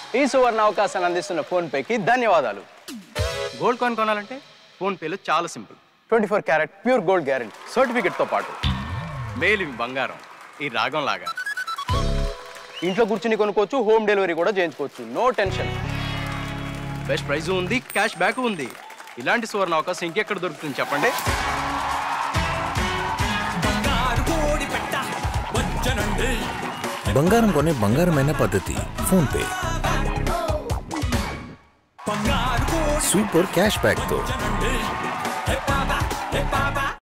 ఈ సువర్ణ అవకాశాన్ని అందిస్తున్న ఫోన్పేకి ధన్యవాదాలు. గోల్డ్ కాయిన్ కొనాలంటే ఫోన్పేలో చాలా simple. 24 carat pure gold guarantee సర్టిఫికెట్తో పాటు మేలిమి బంగారం ఈ రాగం లాగా ఇంట్లో కూర్చుని కొనుక్కోవచ్చు. హోమ్ డెలివరీ కూడా చేయించుకోవచ్చు. No tension. బెస్ట్ ప్రైజ్ ఉంది, క్యాష్ బ్యాక్ ఉంది. ఇలాంటి సువర్ణ అవకాశం ఇంకెక్కడ దొరుకుతుంది చెప్పండి? బంగారం కొనే బంగారమైన పద్ధతి ఫోన్పే. సూపర్ క్యాష్ బ్యాక్ తో